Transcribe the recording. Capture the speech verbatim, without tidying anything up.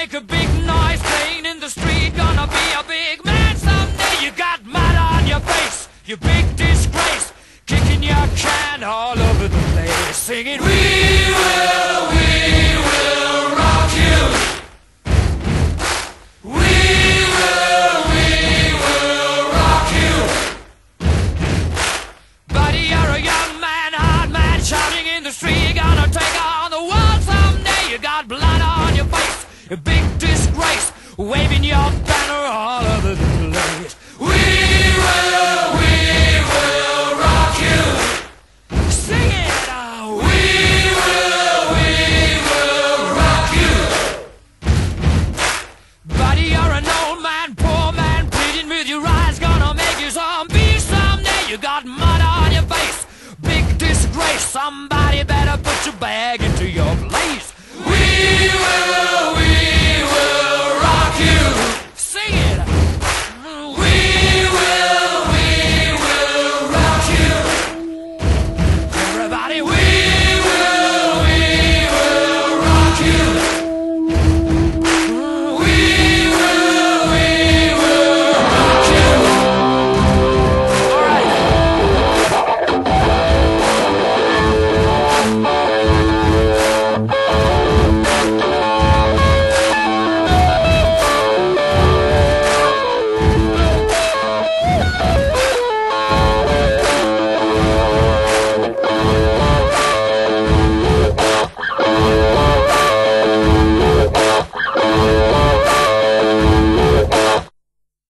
make a big noise playing in the street. Gonna be a big man someday. You got mud on your face, you big disgrace, kicking your can all over the place, singing, we will, we will rock you. We will, we will rock you. Buddy, you're a young man, hard man, shouting in the street. You're gonna take on the world someday. You got blood on your face, a big disgrace, waving your banner all over the place. We will, we will rock you. Sing it out. We will, we will rock you. Buddy, you're an old man, poor man, pleading with your eyes. Gonna make you zombie someday. You got mud on your face, big disgrace. Somebody better put your bag